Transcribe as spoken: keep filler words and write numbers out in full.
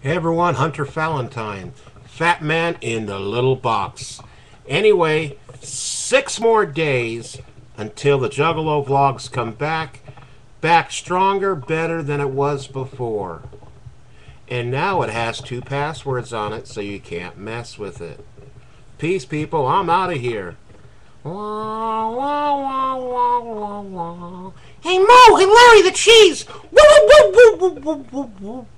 Hey everyone, Hunter Valentine, Fat Man in the Little Box. Anyway, six more days until the Juggalo vlogs come back, back stronger, better than it was before. And now it has two passwords on it, so you can't mess with it. Peace, people. I'm out of here. Wah, wah, wah, wah, wah, wah. Hey, Mo! Hey, Larry, the cheese! Woo, woo, woo, woo, woo, woo, woo.